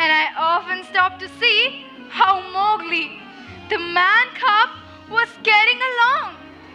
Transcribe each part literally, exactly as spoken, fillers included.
and I often stopped to see how Mowgli, the man cub, was getting along.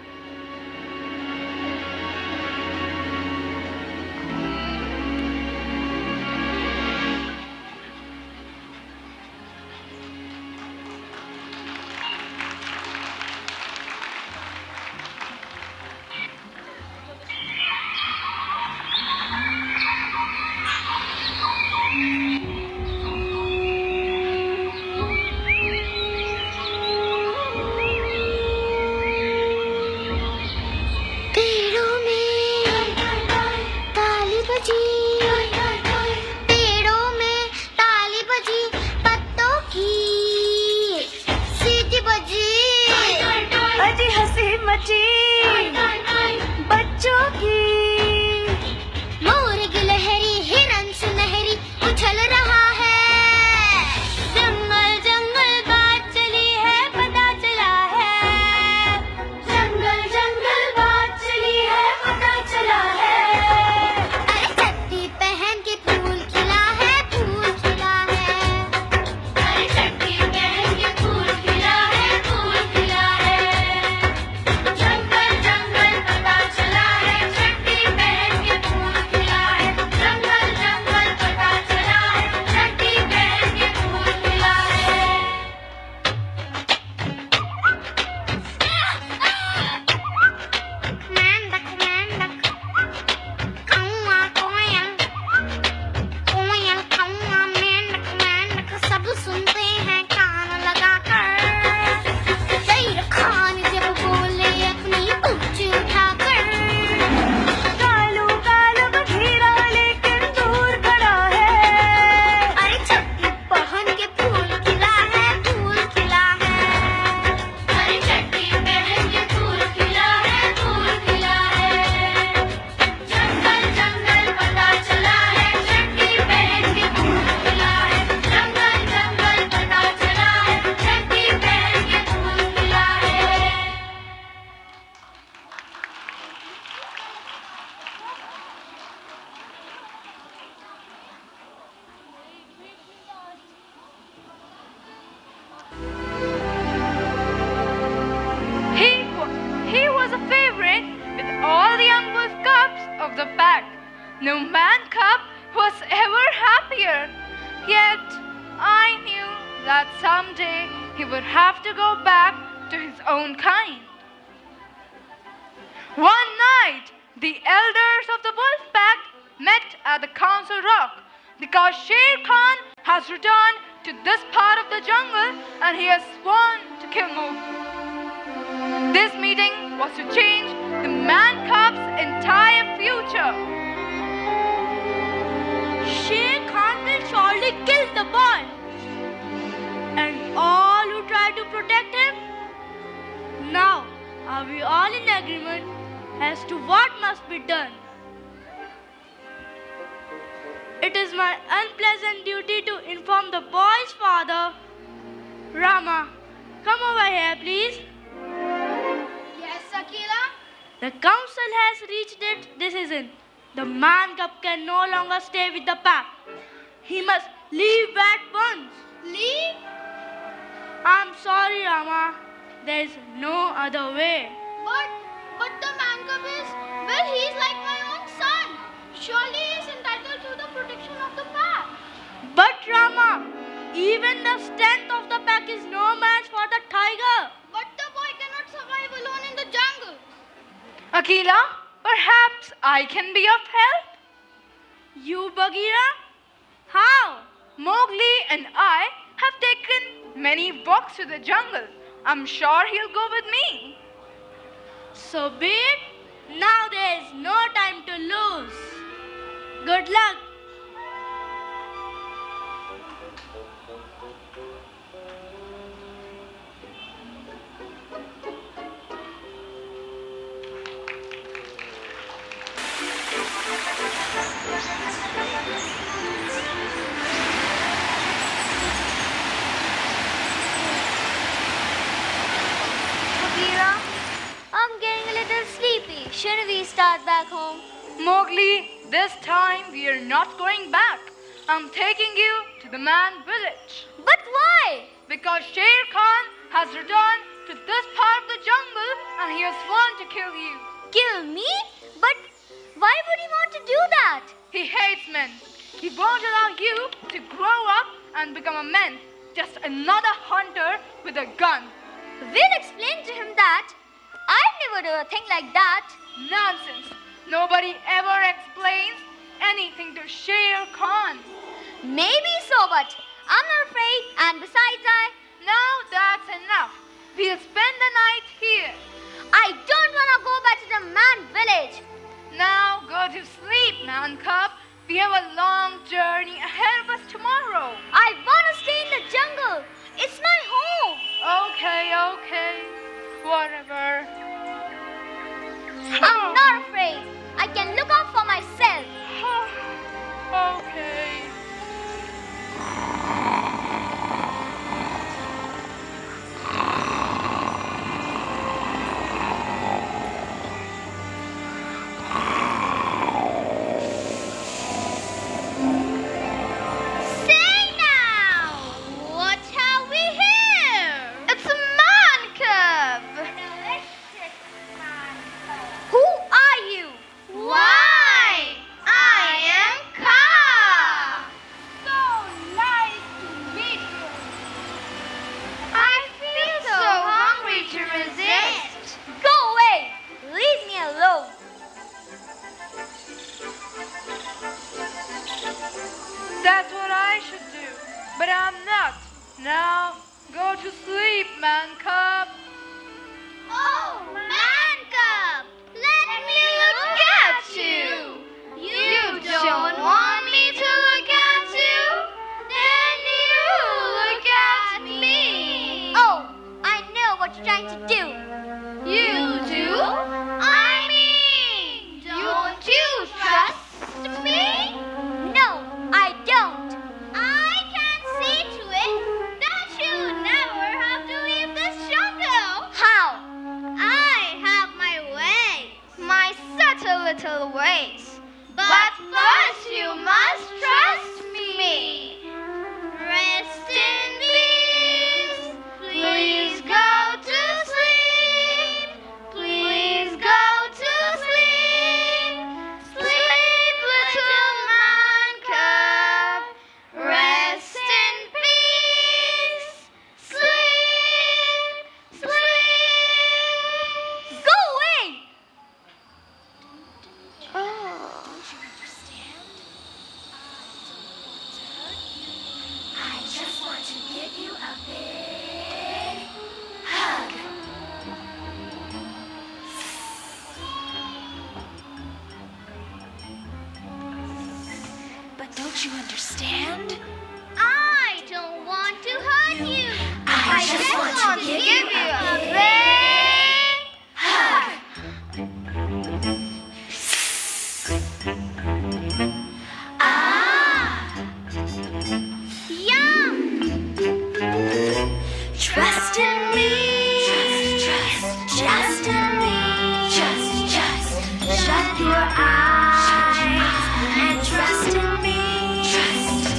No man cub was ever happier. Yet I knew that someday he would have to go back to his own kind. One night, the elders of the wolf pack met at the council rock because Sher Khan has returned to this part of the jungle and he has sworn to kill Mowgli. This meeting was to change the man cub's entire future. Sher Khan will surely kill the boy. And all who try to protect him? Now, are we all in agreement as to what must be done? It is my unpleasant duty to inform the boy's father. Rama, come over here, please. Yes, Akila? The council has reached its decision. The man cub can no longer stay with the pack. He must leave at once. Leave? I'm sorry, Rama. There is no other way. But, but the man cub is, well, he's like my own son. Surely he is entitled to the protection of the pack. But Rama, even the strength of the pack is no match for the tiger. But the boy cannot survive alone in the jungle. Akila, perhaps I can be of help? You, Bagheera? How? Mowgli and I have taken many walks to the jungle. I'm sure he'll go with me. So be it. Now there is no time to lose. Good luck. Bagheera, I'm getting a little sleepy. Shouldn't we start back home? Mowgli, this time we are not going back. I'm taking you to the man village. But why? Because Sher Khan has returned to this part of the jungle and he has sworn to kill you. Kill me? But why would he want to do that? He hates men. He won't allow you to grow up and become a man, just another hunter with a gun. We'll explain to him that. I'd never do a thing like that. Nonsense. Nobody ever explains anything to Sher Khan. Maybe so, but I'm not afraid. And besides, I... Now that's enough. We'll spend the night here. I don't want to go back to the man village. Now go to sleep, man cub. We have a long journey ahead of us tomorrow. I want to stay in the jungle. It's my home. Okay, okay. Whatever. I'm not afraid. I can look out for myself. Okay. That's what I should do, but I'm not. Now, go to sleep, man cub. Oh, man cub, let, let me look at you. You, you don't want me to look at you? Then you look at me. Oh, I know what you're trying to do. You do? I mean, don't you trust me? No, I don't. I can see to it that you never have to leave this jungle. How? I have my ways. My subtle little ways. But, but first you must trust me. Rest in peace. Please go to sleep. Please go to sleep. Sleep, little man cub. Rest in peace. Sleep, sleep. Go away. I just want to give you a big hug. But don't you understand? I don't want to hurt you. I, just, want, to give, you a big hug. Ah! Yum! Trust in me. Trust, trust, just in me. Just, just, shut your eyes and trust in me. Trust.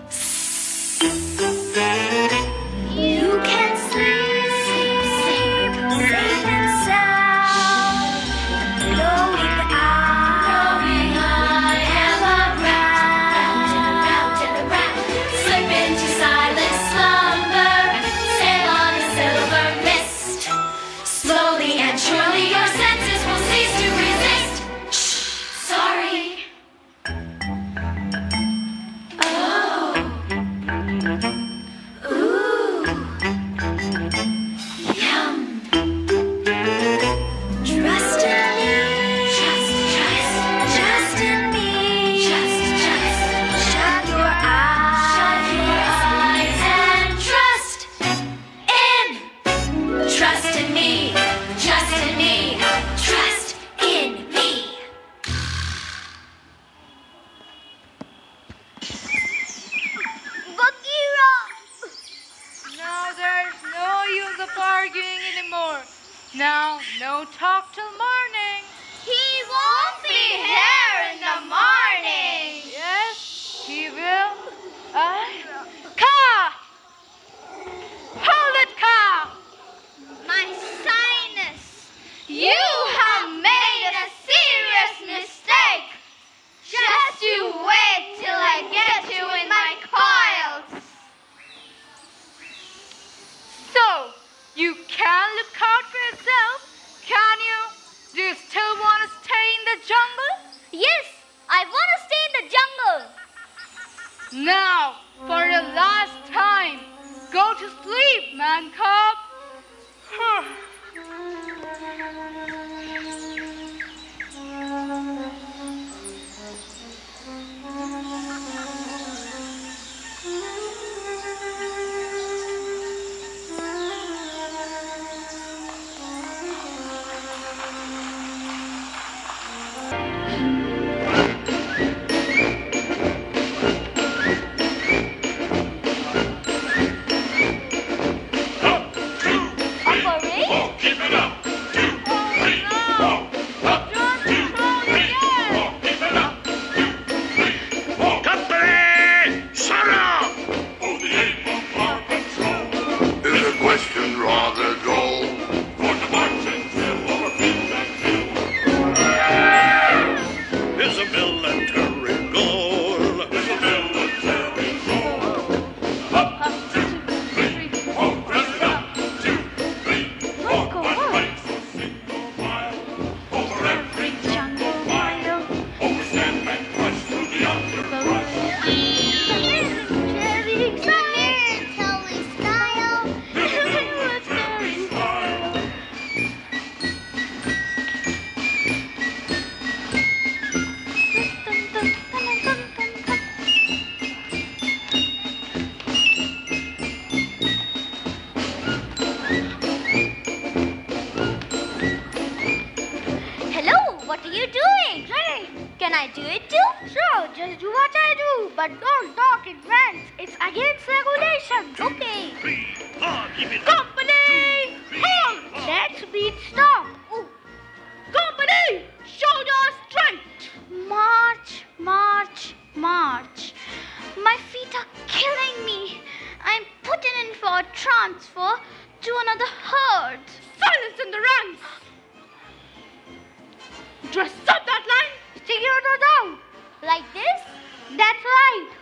You can sleep, sleep, sleep, safe and sound. Knowing I, knowing I am around and around and around. Slip into silent slumber, sail on a silver mist. Slowly and surely your senses will cease to resist. Shh, sorry. Oh. Ooh. Yum. Trust in me. Trust, trust, just in me. Just, just, shut your eyes. Shut your eyes and trust in. Trust in me. Just in me. Trust in me. Bagheera! Now there's no use of arguing anymore. Now, no talk till morning. He won't be here in the morning. Yes, he will You have made a serious mistake. Just you wait till I get you in my coils. So, you can look out for yourself, can you? Do you still want to stay in the jungle? Yes, I want to stay in the jungle. Now, for the last time, go to sleep, man cub. Can I do it too? Sure, just do what I do, but don't talk in rants. It's against regulations. Okay. Company! Hold! Let's beat stop. Ooh. Company! Shoulder straight! March, march, march. My feet are killing me. I'm putting in for a transfer to another herd. Silence in the ranks! Dress up that line! Stick your nose down! Like this? That's right!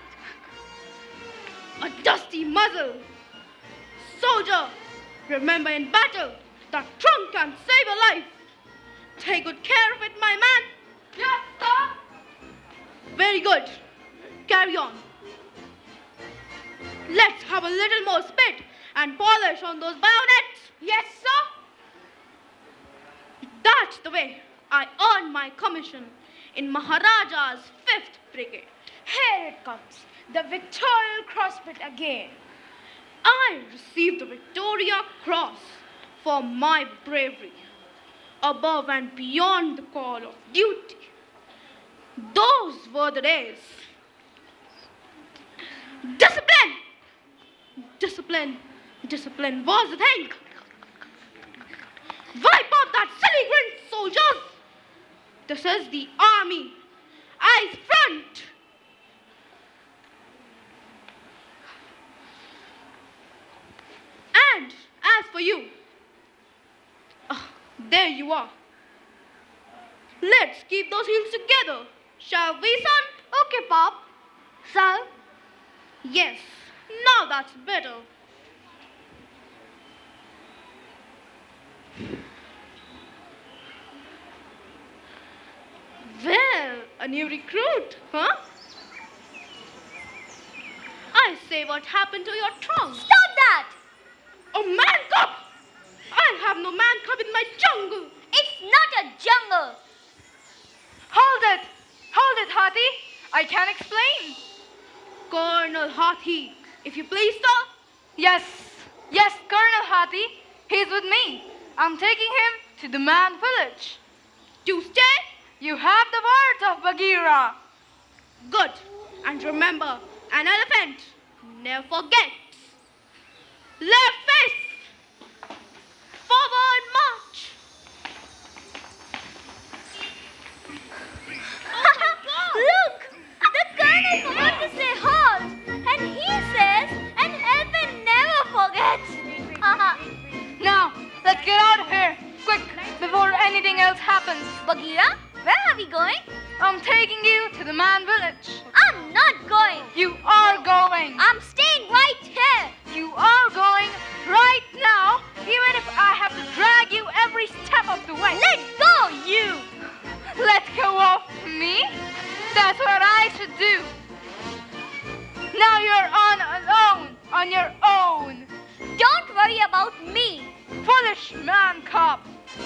A dusty muzzle! Soldier, remember in battle, the trunk can save a life. Take good care of it, my man. Yes, sir. Very good. Carry on. Let's have a little more spit and polish on those bayonets. Yes, sir. That's the way I earned my commission in Maharaja's fifth Brigade. Here it comes, the Victoria Cross bit again. I received the Victoria Cross for my bravery, above and beyond the call of duty. Those were the days. Discipline! Discipline, discipline was the thing. Wipe out that silly grin, soldiers! This is the army. Eyes front! And as for you, oh, there you are. Let's keep those heels together, shall we, son? Okay, Pop. Sir? Yes, now that's better. Well, a new recruit, huh? I say, what happened to your trunk? Stop that! A man cub! I'll have no man cub in my jungle. It's not a jungle. Hold it! Hold it, Hathi. I can explain. Colonel Hathi, if you please, sir. Yes, yes, Colonel Hathi. He's with me. I'm taking him to the man village. To stay? You have the words of Bagheera. Good. And remember, an elephant never forgets. Left face. Forward march. Look! The colonel forgot to say halt. And he says an elephant never forgets. Now, let's get out of here. Quick, before any Bagheera, where are we going? I'm taking you to the man village. I'm not going. You are going. I'm staying right here. You are going right now, even if I have to drag you every step of the way. Let go, you. Let go of me? That's what I should do. Now you're on alone, on your own. Don't worry about me. Foolish man cub.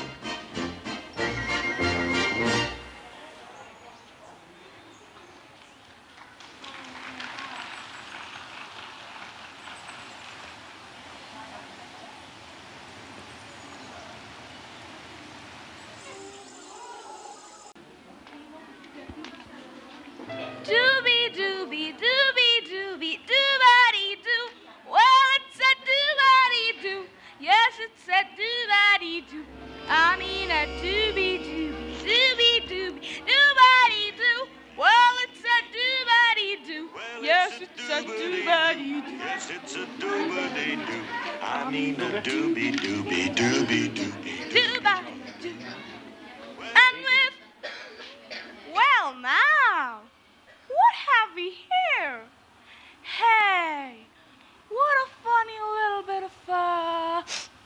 Doobie doobie doobie doobie doobody doo. Well, it's a doobody doo. Yes, it's a doobody doo. I mean a doobie doobie doobie doobie doobody doo. Well, it's a doobody doo. Yes, it's a doobody doo. Yes, it's a doobity doo. I mean a doobie doobie doobie doobie. Doobody doo. And with, well now, what have we here? Hey, what a funny little bit of uh.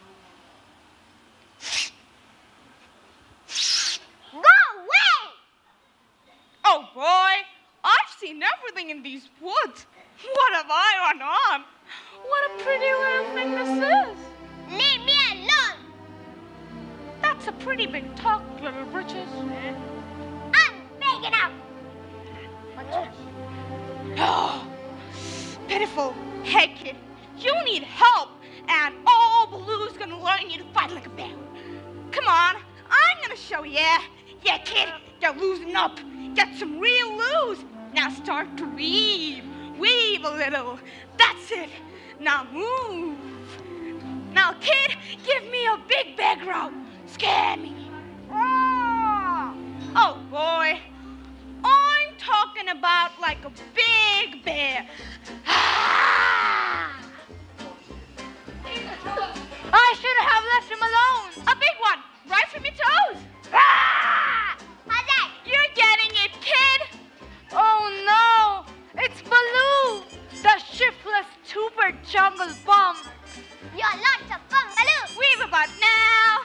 Go away. Oh boy, I've seen everything in these woods. What have I run on? What a pretty little thing this is. Leave me alone. That's a pretty big talk, little britches. I'm big enough. Oh, pitiful. Hey, kid, you need help, and old Baloo's gonna learn you to fight like a bear. Come on, I'm gonna show you. Yeah, kid, you're losing up. Get some real lose. Now start to weave. Weave a little. That's it. Now move. Now, kid, give me a big bag route. Scare me. Oh, boy. I'm talking about like a big bear. Ah! I should have left him alone. A big one, right from your toes. Ah! How's that? You're getting it, kid. Oh no, it's Baloo, the shiftless two-bird jungle bum. You're lots of fun, Baloo. Weave about now.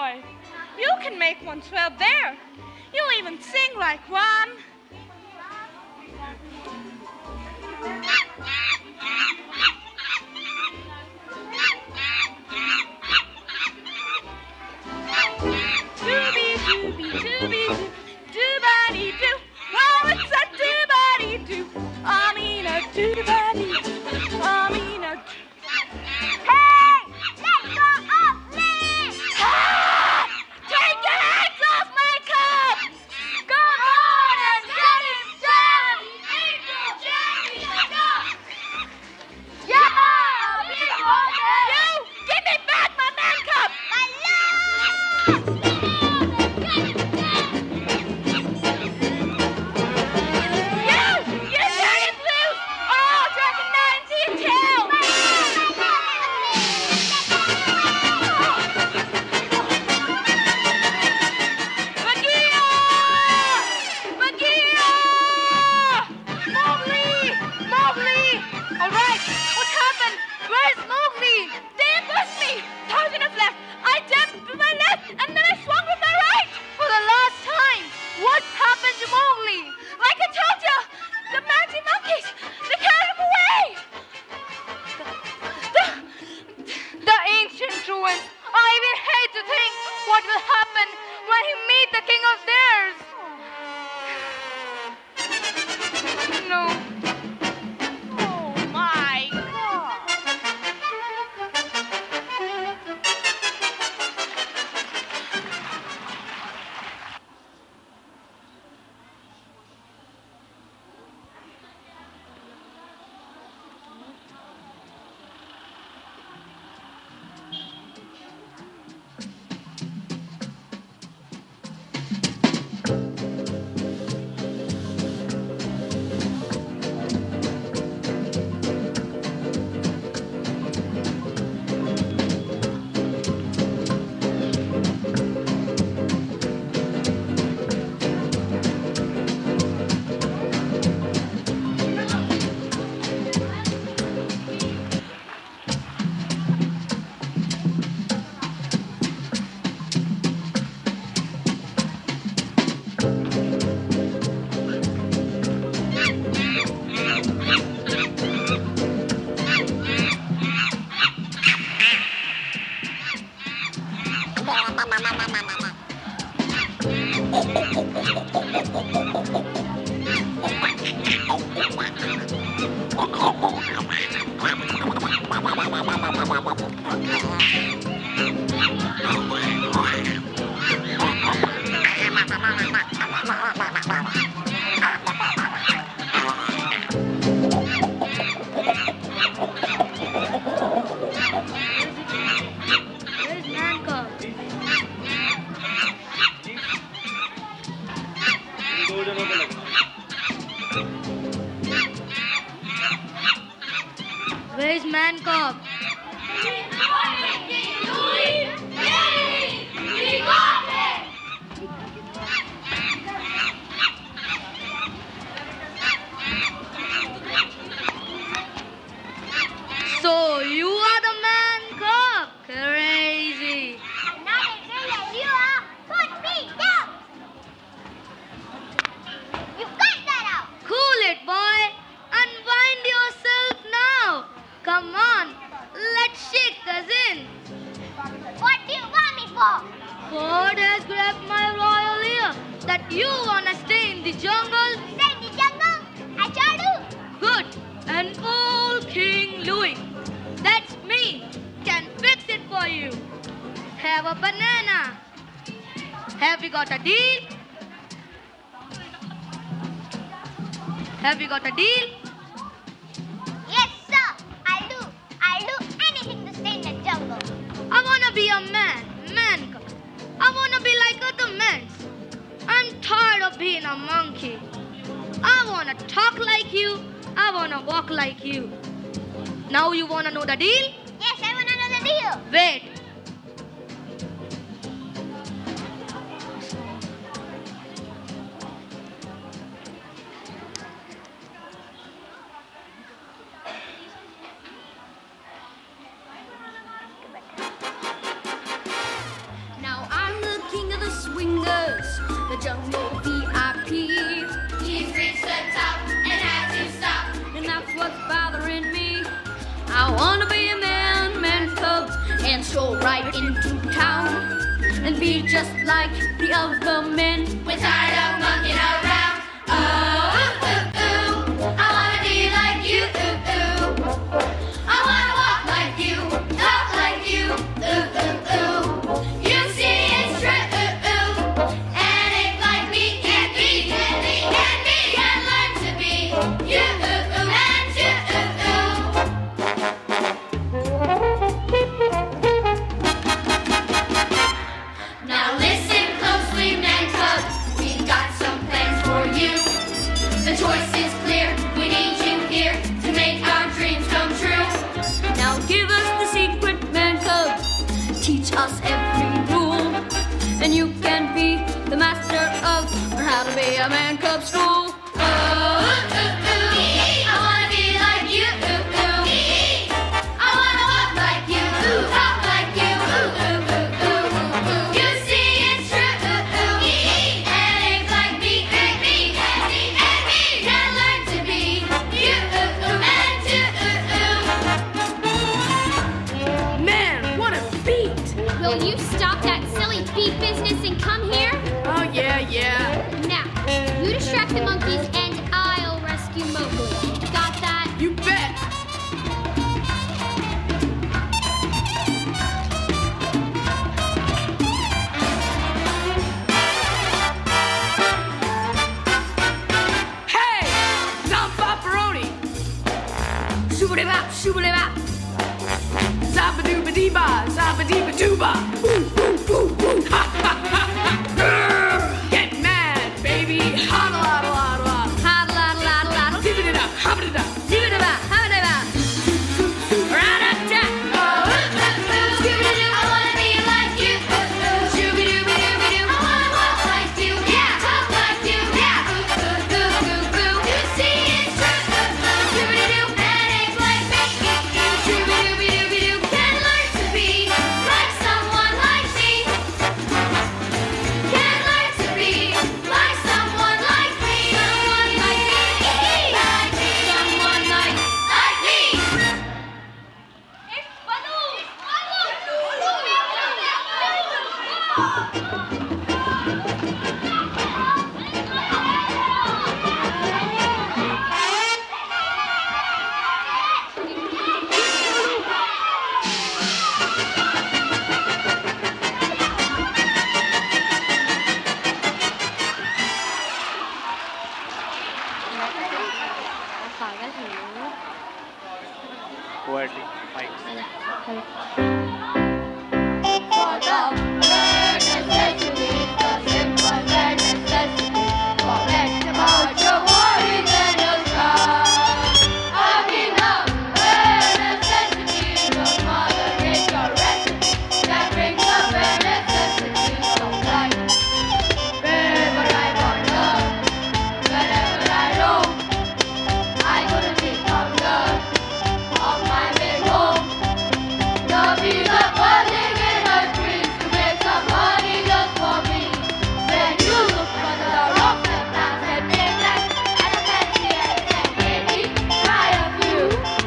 boy. You can make one swell there. You'll even sing like one. Dooby dooby dooby doo, doobody doo. Oh, it's a doobody doo. I mean a doobody doo. I mean a. Hey! Let go of me! Ah! Take your hands off my cup! Come on and let him jam! Angel Jerry, let's go! Yeah! Big water! You! Give me back my man cup! My love! You! You turn it loose! Or I'll drag a knife to your tail! Magia! Magia! Mowgli! Mowgli! All right, what happened? Where's Mowgli? They ambushed me! Thousand of left! I jumped with my left and then I swung with my right! For the last time, what happened to Mowgli? Like I told you, the magic monkeys, they carried him away! The, the ancient ruins. I even hate to think what will happen when he meet the king of theirs. No. Oh my God. Where's Man Cub? So you are the Man Cub? Crazy. Now they realize you are. Put me down! You got that out! Cool it, boy. Unwind yourself now. Come on, let's shake us in. What do you want me for? Ford has grabbed my royal ear that you wanna stay in the jungle. Stay in the jungle? I sure do. Good. And old King Louis, that's me, can fix it for you. Have a banana. Have we got a deal? Have we got a deal? Yes, sir. I'll do. I'll do anything to stay in the jungle. I wanna be a man, man. cub. I wanna be like other men. I'm tired of being a monkey. I wanna talk like you. I wanna walk like you. Now you wanna know the deal? Yes, I want another deal. Wait. Now I jungle V I P. He's reached the top and had to stop. And that's what's bothering me. I wanna be a man, man cub, and stroll right into town and be just like the other men. We're tired of monkeying around. Oh, ooh, ooh, ooh. I wanna be like you, ooh, ooh. I wanna walk like you, talk like you, ooh, ooh, ooh. You see it's true, ooh, ooh. And if like me, can't be, can't be, can't be, can learn to be you, ooh, ooh, and you, ooh, ooh. Now listen closely, man cubs. We've got some plans for you. The choice is clear. We need you here to make our dreams come true. Now give us the secret, man cub. Teach us every rule, and you can be the master of how to be a man cub school. Oh, ooh, ooh, ooh. I wanna be like you, ooh, ooh. I wanna walk like you, ooh, talk like you, ooh, ooh, ooh, ooh. You see it's true, ooh, ooh. And if like me, and me, and me, and me, can learn to be you, ooh, ooh, and you, ooh, ooh. Man, what a beat! Will you stop that silly beat business and come here? Oh, yeah, yeah. Now, you distract the monkeys and I'll rescue Mowgli. Got that? You bet! Hey! Zombaparoni! Shooba-dee-bop, shooba-dee-bop! Zabba-dooba-dee-ba, zabba-dee-ba-dooba! Ooh, ooh, ooh, ooh! Ha, ha, ha, ha! Grrr! Get mad, baby! Ha-da-la-da-la-da-la! Ha-da-la-da-la-da-la. Zip-a-da-da, ha-ba-da-da! Zip-a-da-ba, ha-ba-da-ba. Ra-da-da. Oh, ooh, ooh, ooh. Scooby-Doo, I wanna be like you, ooh, ooh. Shooby-dooby-dooby-doo. I wanna walk like you, yeah, talk like you, yeah, ooh, ooh, ooh, ooh, ooh. You see it's true, ooh, ooh. Scooby-Doo, and if like me, ooh, ooh. Shooby-dooby-dooby-doo. Can learn to be like someone like me. Can learn to be like someone like me. Someone like me, like me. Someone like, like me. Poetic fights. For the bare necessities, the simple bare necessities. Forget about your worries and your strife. I mean the bare necessities of Mother Nature recipe that brings the bare necessities of life. Wherever I wander, wherever I roam, I couldn't think of love of my big home. The bees are buzzing in her trees to make some honey just for me. When you look under the rocks and plants and piglet and the fancy ants and maybe try a few.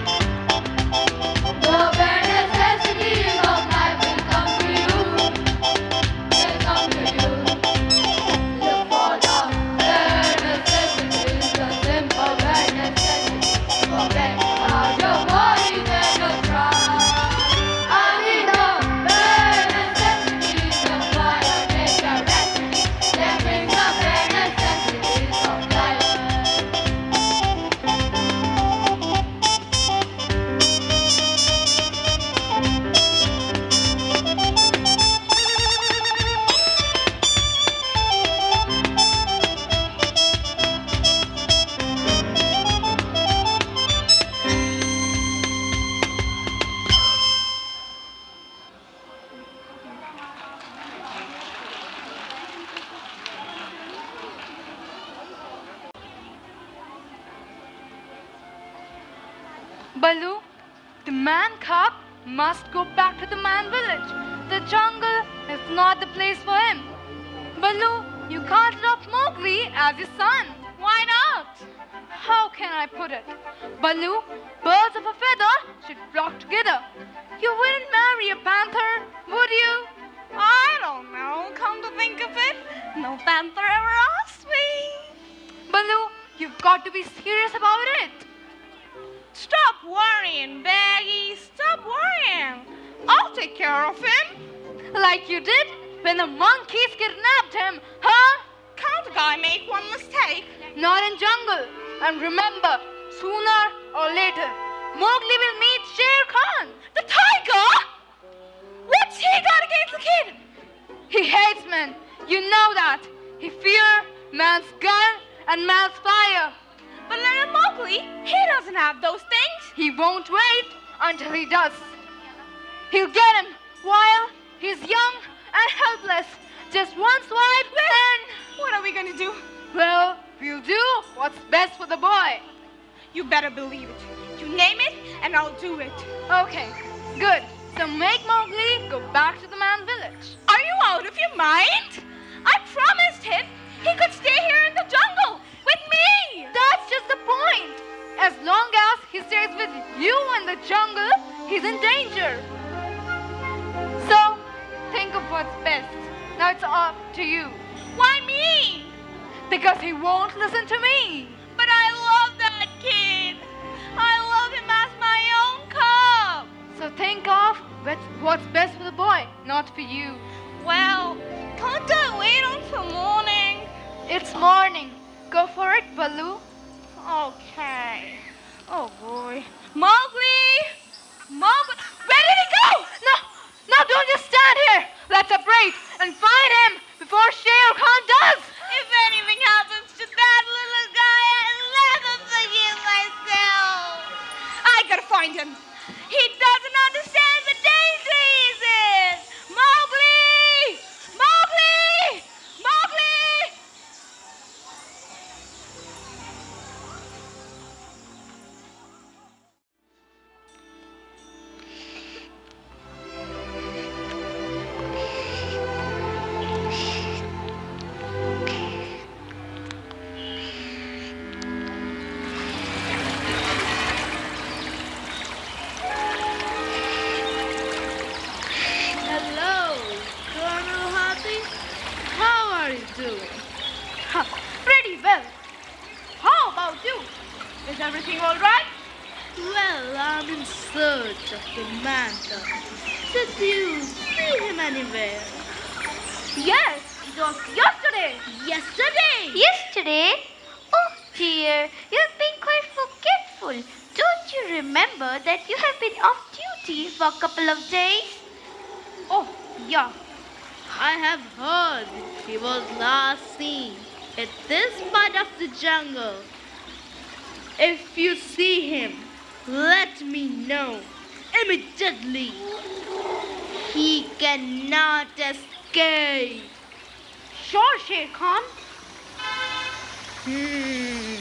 The bare necessities of life will come to you. Will come to you. Look for the bare necessities, the simple bare necessities. Forget about your worries and your strife. I need the bare necessities of Mother Nature recipe that brings the bare necessities of life. Baloo, the man cub must go back to the man village. The jungle is not the place for him. Baloo, you can't adopt Mowgli as your son. Why not? How can I put it? Baloo, birds of a feather should flock together. You wouldn't marry a panther, would you? I don't know. Come to think of it, no panther ever asked me. Baloo, you've got to be serious about it. Stop worrying, Baggy. Stop worrying. I'll take care of him. Like you did when the monkeys kidnapped him, huh? Can't a guy make one mistake? Not in jungle. And remember, sooner or later, Mowgli will meet Shere Khan. The tiger? What's he got against the kid? He hates men. You know that. He fears man's gun and man's fire. But little Mowgli, he doesn't have those things. He won't wait until he does. He'll get him while he's young and helpless. Just one swipe, then... What are we going to do? Well, we'll do what's best for the boy. You better believe it. You name it, and I'll do it. Okay, good. So make Mowgli go back to the man village. Are you out of your mind? I promised him he could stay here in the jungle with me. That's just the point. As long as he stays with you in the jungle, he's in danger. So, think of what's best. Now it's up to you. Why me? Because he won't listen to me. But I love that kid. I love him as my own cub. So think of what's best for the boy, not for you. Well, can't I wait until morning? It's morning. Go for it, Baloo. Okay. Oh boy. Mowgli! Mowgli! Where did he go? No, no, don't just stand here. Let's separate and find him before Shere Khan does. If anything happens to that little guy, I'll never forgive myself. I gotta find him. He doesn't understand the danger he's in. Mowgli! Mowgli! Mowgli! Huh, pretty well. How about you? Is everything all right? Well, I'm in search of the man. Did you see him anywhere? Yes, it was yesterday. Yesterday? Yesterday? Oh dear, you've been quite forgetful. Don't you remember that you have been off duty for a couple of days? Oh, yeah. I have heard he was last seen at this part of the jungle. If you see him, let me know immediately. He cannot escape. Sure, Shere Khan. Hmm.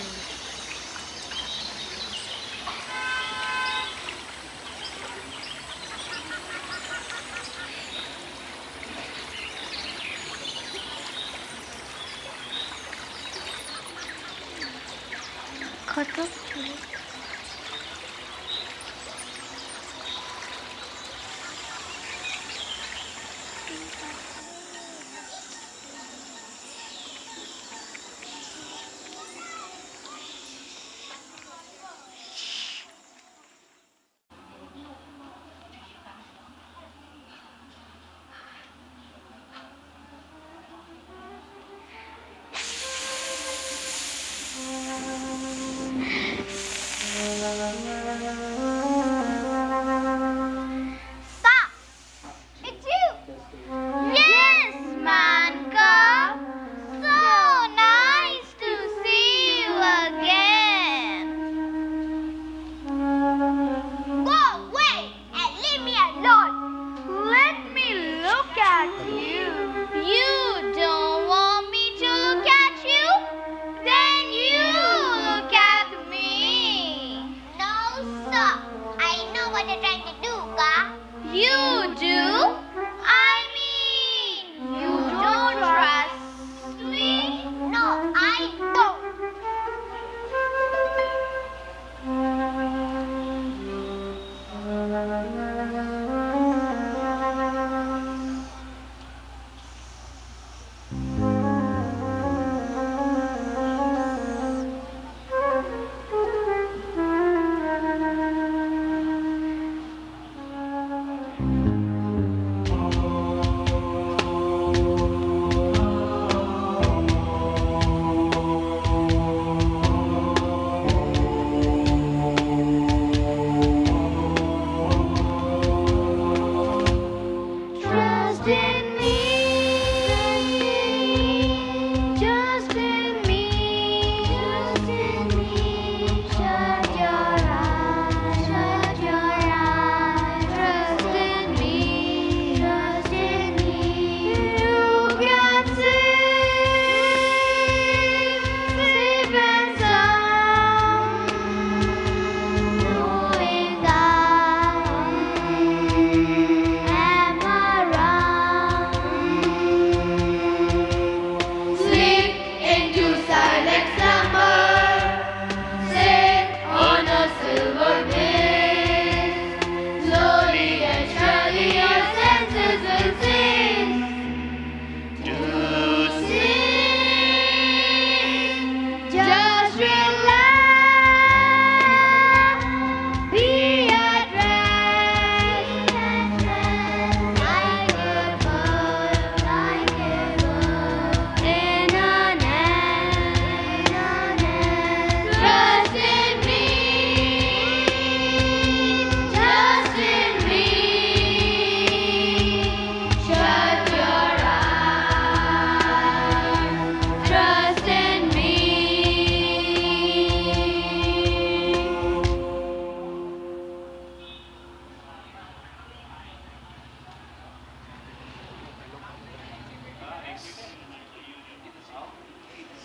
खत्म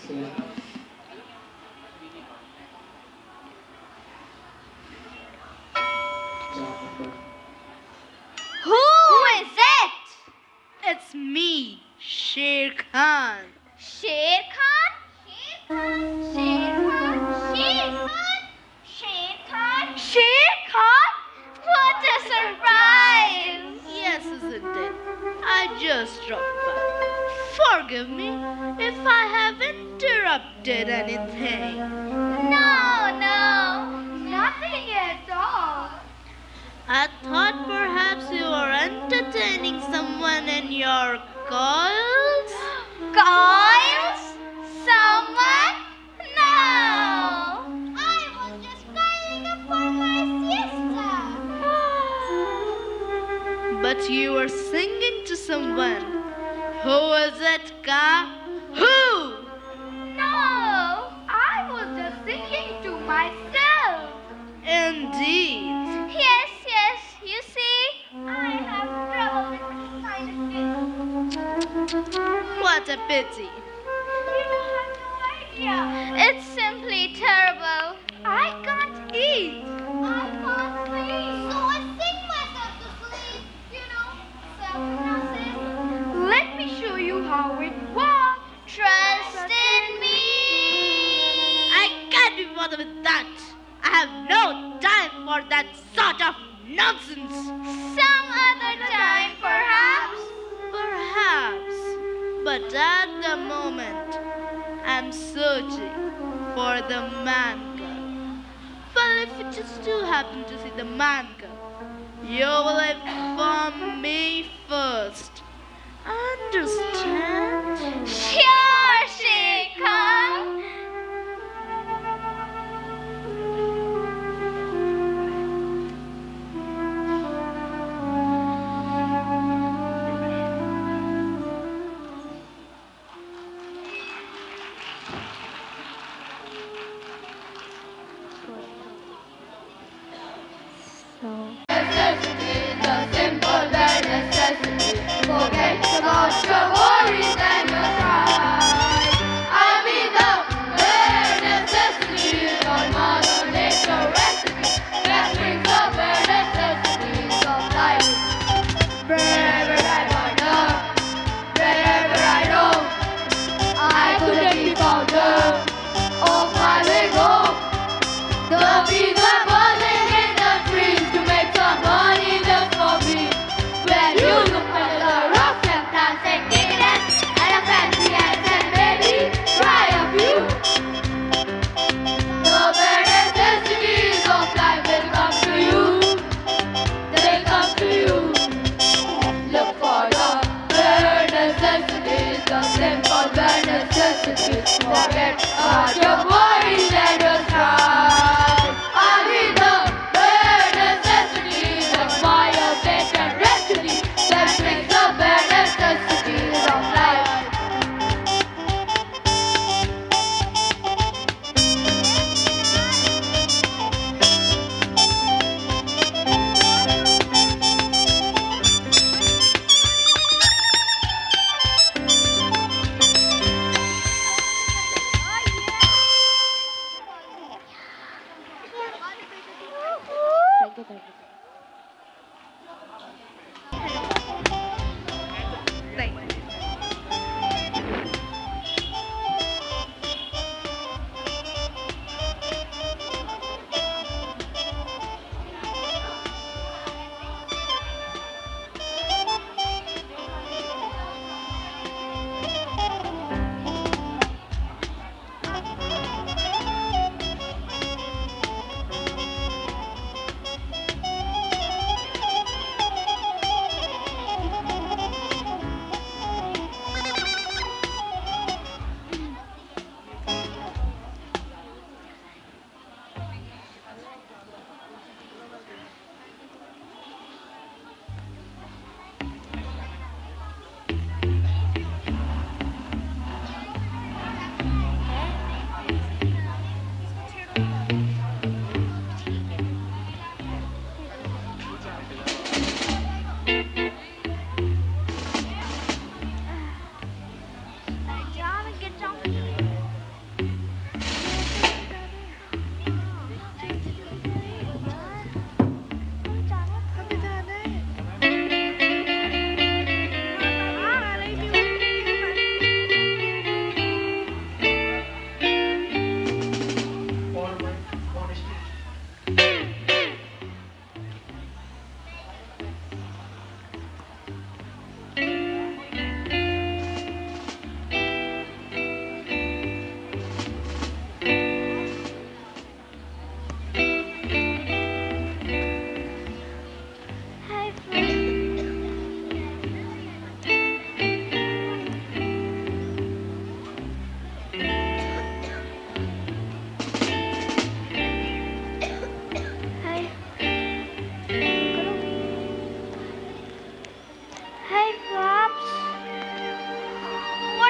Who is it? It's me, Sher Khan. Sher Khan? Sher Khan? Sher Khan? Sher Khan? Sher Khan? What a surprise! Yes, isn't it? I just dropped by. Forgive me if I have interrupted anything. No, no, nothing at all. I thought perhaps you were entertaining someone in your calls. Coils? Someone? No! I was just curling up for my siesta. But you were singing to someone. Who is it, Ka? Who? No, I was just singing to myself. Indeed. Yes, yes, you see, I have trouble with this kind of thing. What a pity. You have no idea. It's simply terrible. I can't eat. I can't sleep. So I sing myself to sleep. You know, self-hypnosis. Let me show you how it works. Trust in me. I can't be bothered with that. I have no time for that sort of nonsense. Some other time, perhaps. Perhaps. But at the moment, I'm searching for the man cub. Well, if you just do happen to see the man cub, you will inform me first. Understand? Sure, Sher Khan. Necessity, the simple bare necessity. Forget about your worries and your strife. I mean the bare necessities of Mother Nature recipe that brings the bare necessities of life. Wherever I wander, wherever I roam, I couldn't keep out of my way home. The bees are buzzing in the trees to make some honey just for me. When you look under the rocks and plants and kittens and a fancy ants and baby, try a few. The bare necessities of life will come to you. They come to you. Look for the bare necessities, the simple bare necessities. Forget about your worries and your strife.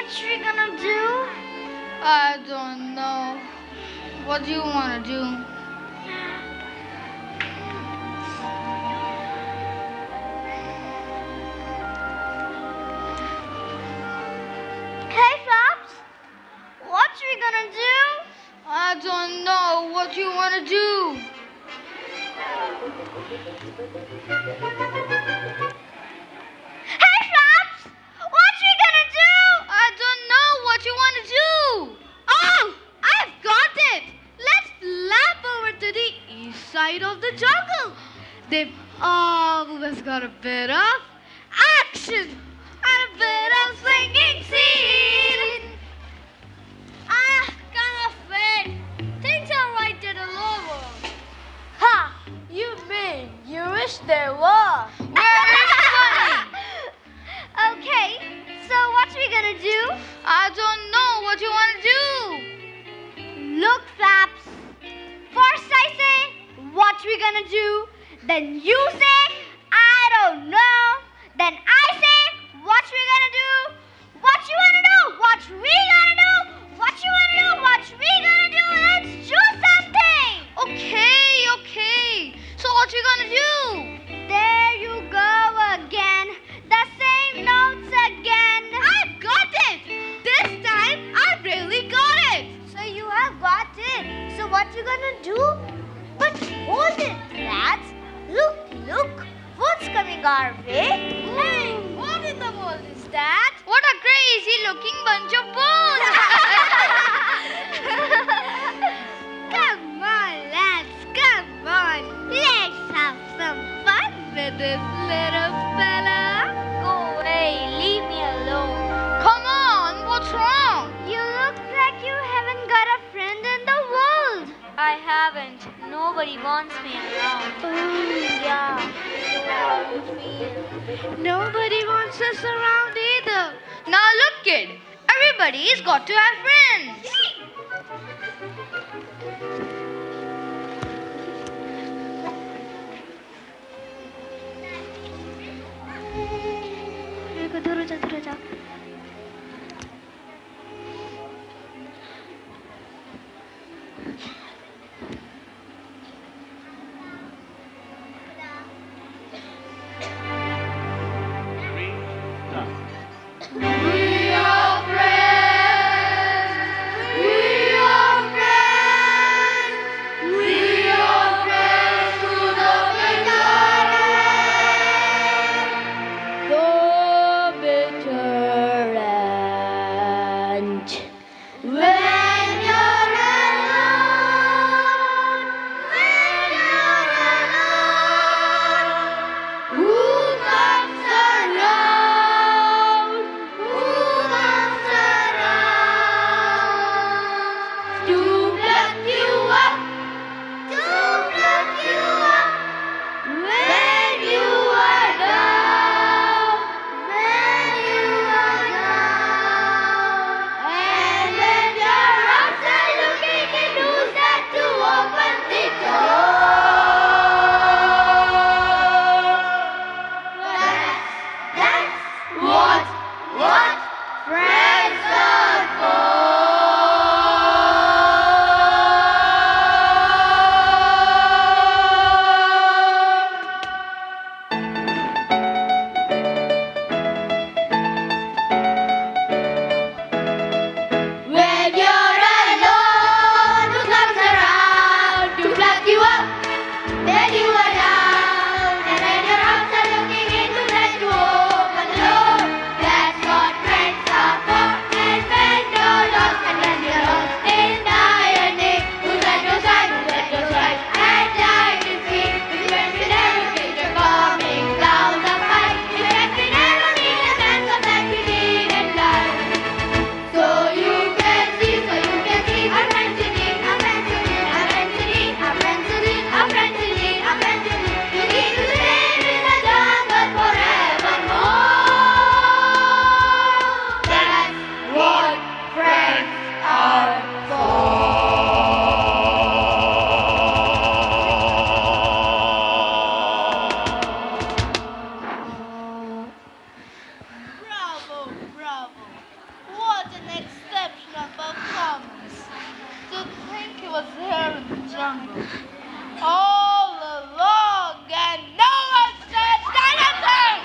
what we gonna do? I don't know. What do you want to do? Hey, Flaps, what we gonna do? I don't know. What do you want to do? Hey, Flaps, what we gonna do? I don't know what you want to do. Oh, I've got it. Let's lap over to the east side of the jungle. They've always got a bit of action and a bit of singing scene. Ah, kind of afraid. Things are right at the lower. Ha! You mean you wish they were? Okay, so what we gonna do? I don't know what you want to do. Look, Flaps. First I say, what we gonna do? Then you say, I don't know. Then I say, what we gonna do? What you wanna do? What we gonna do? What you wanna do? What we gonna do? Let's do something. Okay, okay. So what you gonna do? There you go again. The same notes again. I've got it. This time I really got it. So you have got it. So what you gonna do? But hold it, lads. Look, look. What's coming our way? Hey, what in the world is that? What a crazy looking bunch of bones. Come on, lads. Come on. Let's have some fun with this little fella. Go away. Leave me alone. Come on, what's wrong? You look like you haven't got a friend in the world. I haven't. Nobody wants me around. Oh, yeah. Nobody wants us around either. Now look, kid. Everybody's got to have friends. jungle. All along, and no one said anything!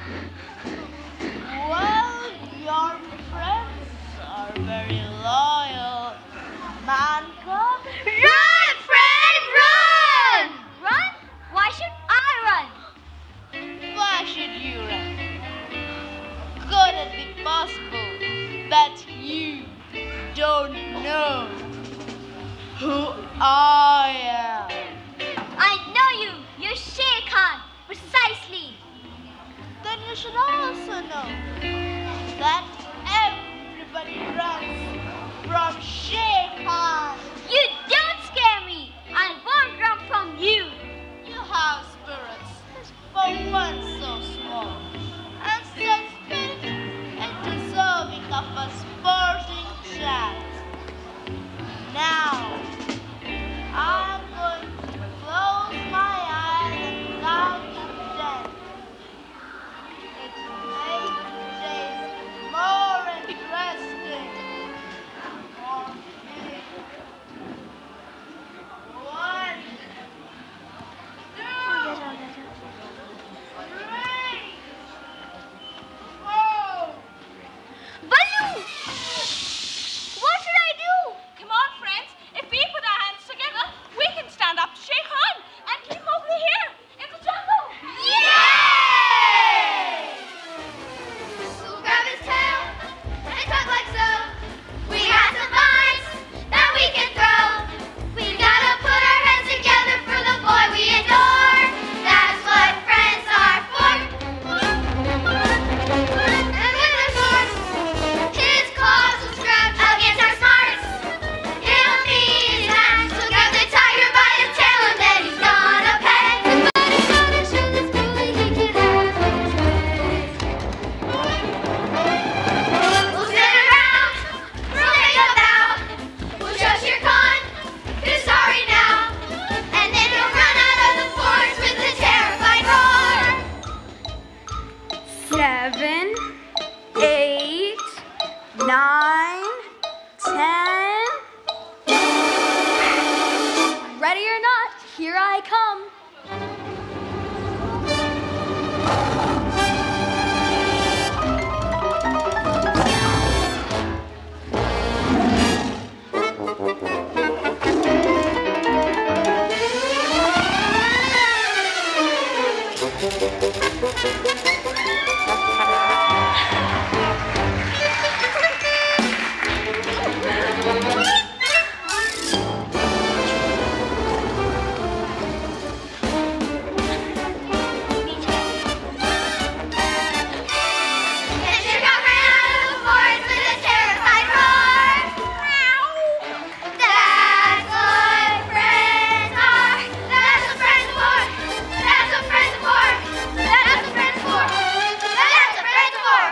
Well, your friends are very loyal. Man cub? Run, friend, run! Run? Why should I run? Why should you run? Could it be possible that you don't know who I am? I know you. You're Shere Khan. Precisely. Then you should also know that everybody runs from Shere Khan. You don't scare me. I won't run from you. You have spirits, for one so small, and such big and deserving of a sporting chance. Now, I'm going to close my eyes and count to ten. It will make today's more interesting for me. One, two, three, four. Baloo! What should I do? Come on, friends. If we put our hands together, we can stand up to Shere Khan and keep Mowgli here in the jungle. Yay! We'll grab his tail and talk like so. We got some vines that we can throw. We gotta put our hands together for the boy we adore. That's what friends are for. And with his horns, his claws will scratch against our smarts. He'll need his hands to grab the tiger by the tail, and then he's gonna pet. Somebody's gonna show this bully he can have his way. We'll sit around, we'll make a vow. We'll show Shere Khan who's sorry now, and then he'll run out of the forest with a terrified roar. Seven, eight, nine, ten. Ready or not, here I come. And Shere Khan ran out of the forest with a terrified roar. That's what friends are. That's what friends are for. That's what friends are for. That's what friends are for. That's what friends are for.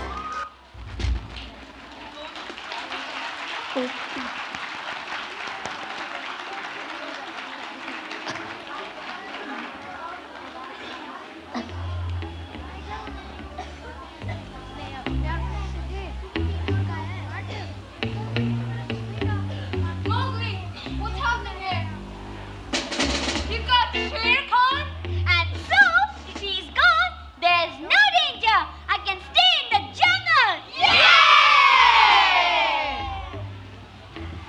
Mowgli, what's happening here? You've got Shere Khan? And so, if he's gone, there's no danger. I can stay in the jungle. Yay!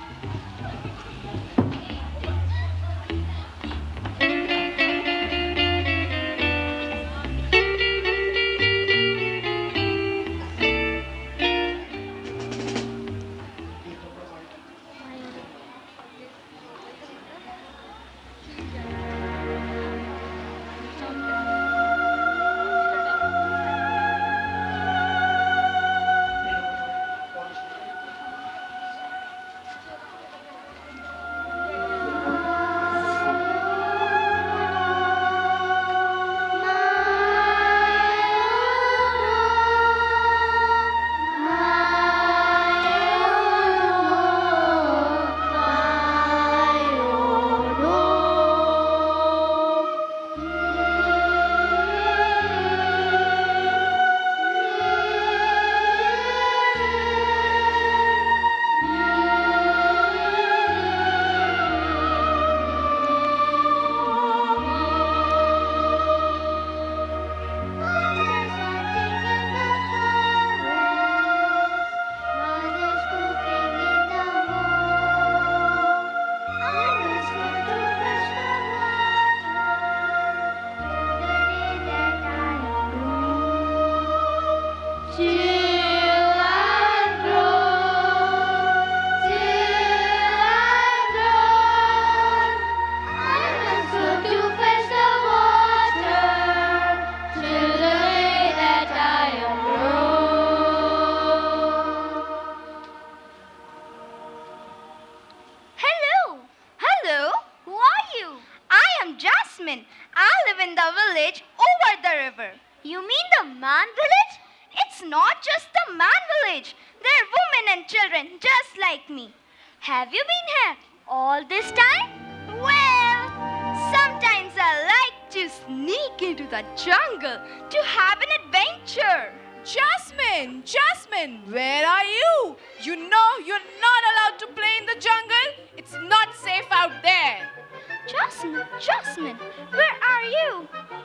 Jasmine. I live in the village over the river. You mean the man village? It's not just the man village. There are women and children just like me. Have you been here all this time? Well, sometimes I like to sneak into the jungle to have an adventure. Jasmine, Jasmine, where are you? You know you're not allowed to play in the jungle. It's not safe out there. Jasmine, Jasmine, where are you?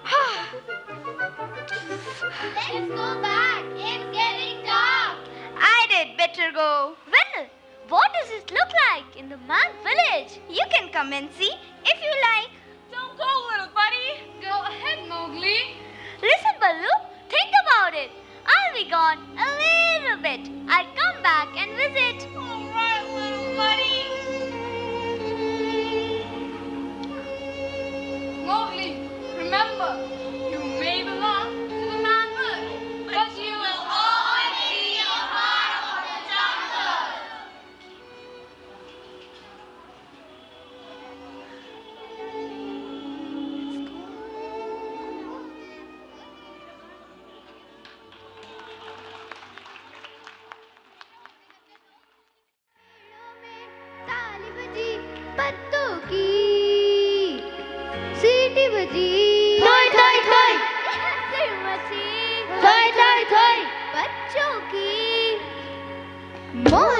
Let's go back. It's getting dark. I did better go. Well, what does it look like in the man village? You can come and see if you like. Don't go, little buddy. Go ahead, Mowgli. Listen, Baloo, think about it. I'll be gone a little bit. I'll come back and visit. All right, little buddy. Mowgli, remember, you may belong to the man village, but you will always be a part of the jungle. ताली बजी पत्तों की सीटी बजी थोई थोई थोई सिर मची थोई थोई थोई बच्चों की मोर